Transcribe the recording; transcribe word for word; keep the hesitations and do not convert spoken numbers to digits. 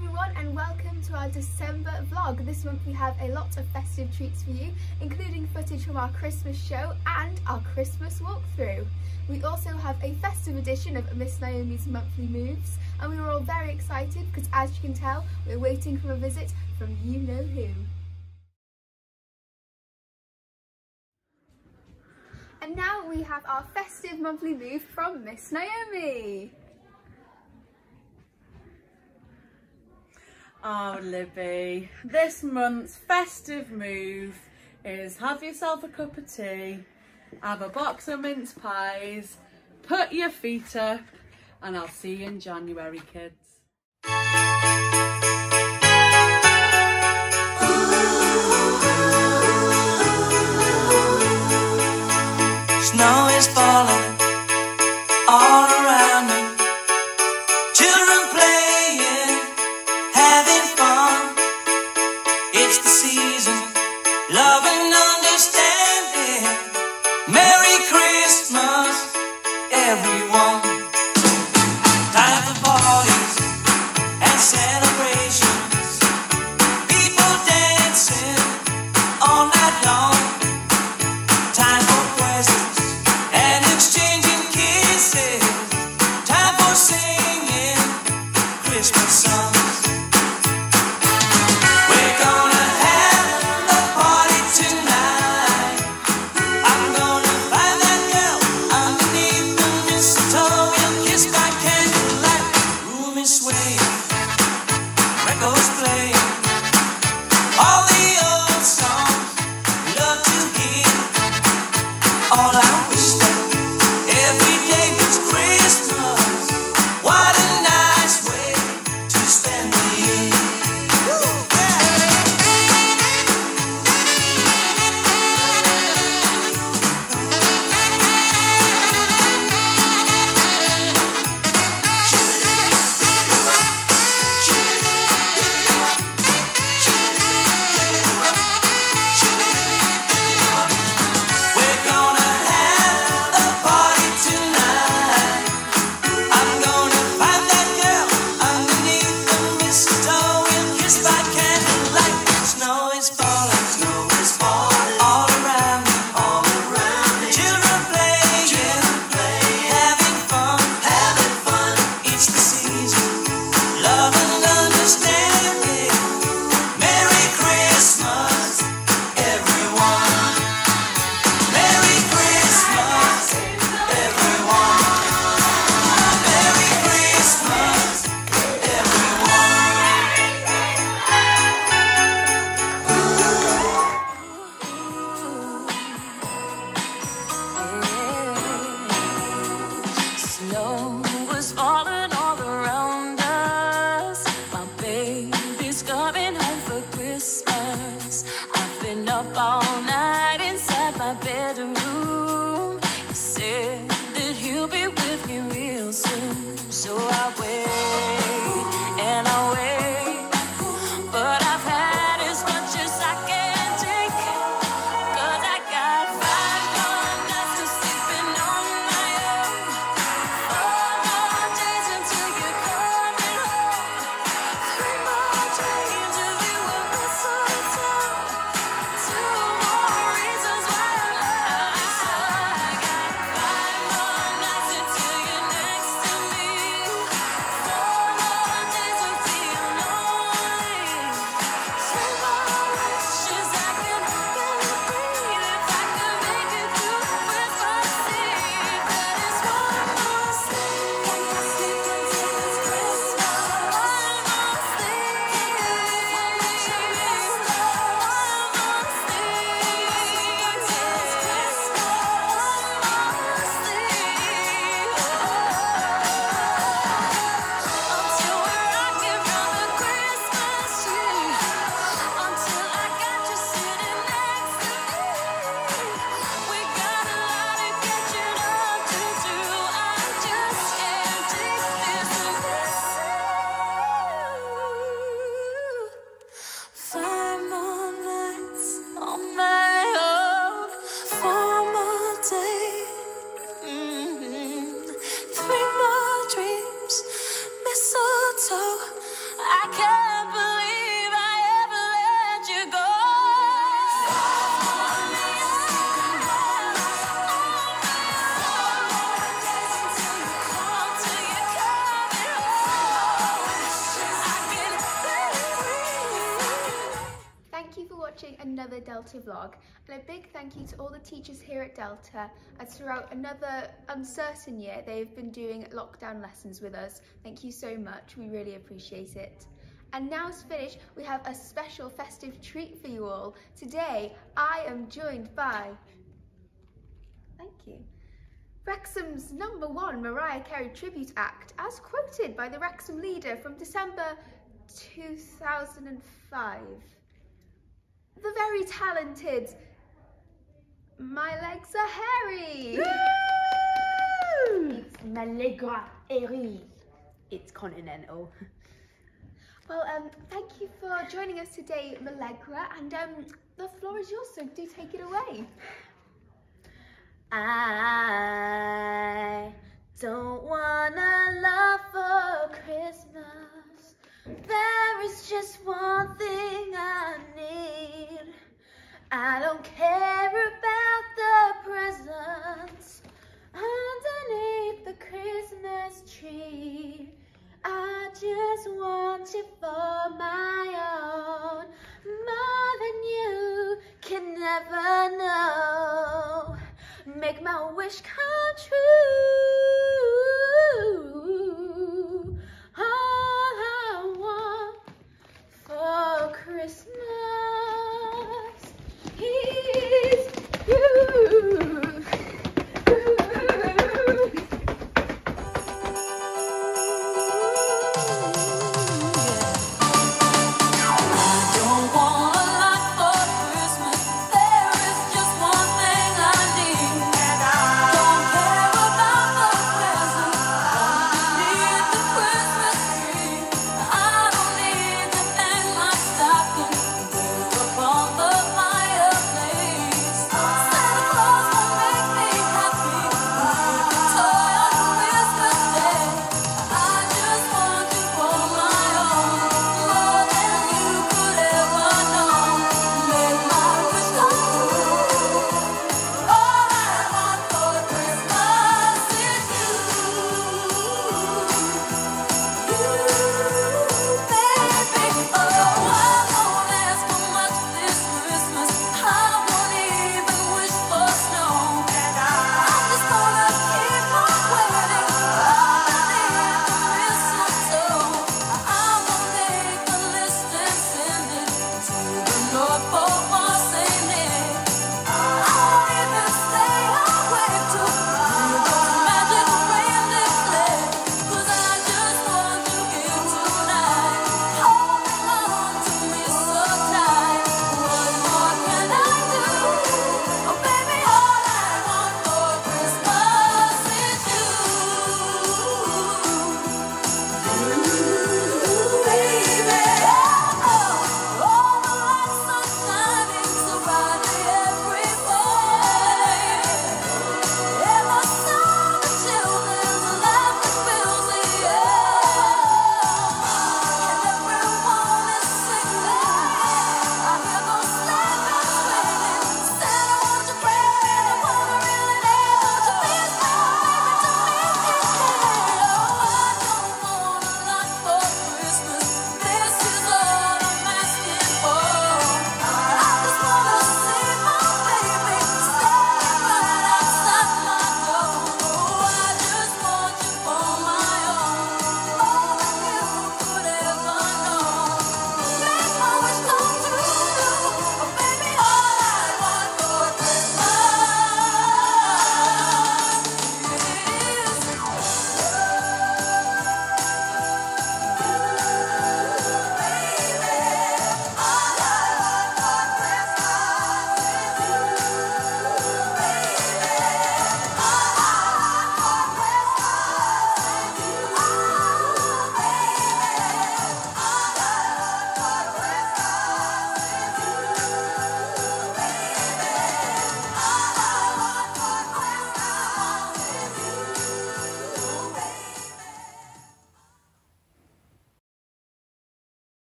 everyone and welcome to our December vlog. This month we have a lot of festive treats for you, including footage from our Christmas show and our Christmas walkthrough. We also have a festive edition of Miss Naomi's monthly moves, and we were all very excited because, as you can tell, we're waiting for a visit from you know who. And now we have our festive monthly move from Miss Naomi. Oh, Libby, this month's festive move is have yourself a cup of tea, have a box of mince pies, put your feet up, and I'll see you in January, kids. Snow is falling all around me. Children playing, having fun. It's the season, love and understanding. Merry Christmas, everyone. Time for parties and celebrations. People dancing all night long. Time for presents and exchanging kisses. Time for singing Christmas songs. We're gonna have a party tonight. I'm gonna find that girl underneath the mistletoe. We'll kiss by candlelight. Room is swaying, records playing, all the old songs we love to hear. All I wish that every day was Christmas. What a nice way to spend the year. We're gonna have a party tonight. I'm gonna find that girl underneath the mistletoe. We'll kiss by candlelight. Snow is falling, snow is falling all around me, all around me. Children playing, children playing, having fun, having fun. It's the season, love and understanding. Merry Christmas, everyone. Merry Christmas, everyone. Merry Christmas, everyone. Snow was falling all around us. My baby's coming home for Christmas. I've been up all night inside my bedroom. He said that he'll be with me real soon. So I wait and I wait, but I've had as much as I can take. 'Cause I got five more nights of sleeping on my own. Oh, Delta vlog, and a big thank you to all the teachers here at Delta, as throughout another uncertain year they've been doing lockdown lessons with us. Thank you so much, we really appreciate it. And now to finish, we have a special festive treat for you all. Today I am joined by, thank you, Wrexham's number one Mariah Carey tribute act, as quoted by the Wrexham leader from December two thousand five. The very talented My Legs Are Hairy. It's My Legs Are Hairy. It's continental. Well, um, thank you for joining us today, Malegra, and um, the floor is yours, so do take it away. I don't wanna love for Christmas. There is just one thing I need. I don't